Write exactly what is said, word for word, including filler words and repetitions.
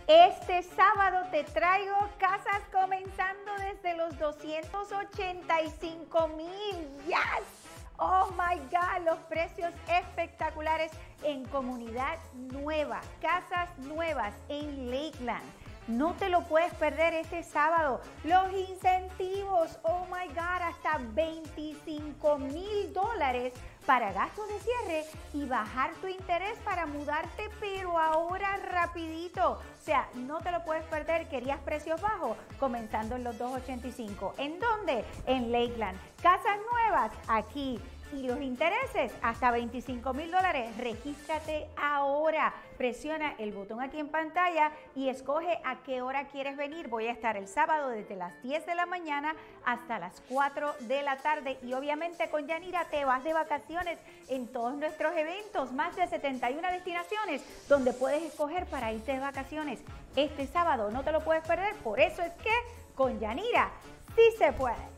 Este sábado te traigo casas comenzando desde los doscientos ochenta y cinco mil. ¡Yes! Oh my God, los precios espectaculares en comunidad nueva, casas nuevas en Lakeland. No te lo puedes perder este sábado. Los incentivos, oh my God, hasta veinticinco mil dólares para gastos de cierre y bajar tu interés para mudarte, pero ahora rapidito. O sea, no te lo puedes perder. ¿Querías precios bajos? Comenzando en los doscientos ochenta y cinco. ¿En dónde? En Lakeland. Casas nuevas aquí. Y los intereses hasta veinticinco mil dólares. Regístrate ahora. Presiona el botón aquí en pantalla y escoge a qué hora quieres venir. Voy a estar el sábado desde las diez de la mañana hasta las cuatro de la tarde. Y obviamente con Yanira te vas de vacaciones en todos nuestros eventos. Más de setenta y una destinaciones donde puedes escoger para irte de vacaciones. Este sábado no te lo puedes perder. Por eso es que con Yanira sí se puede.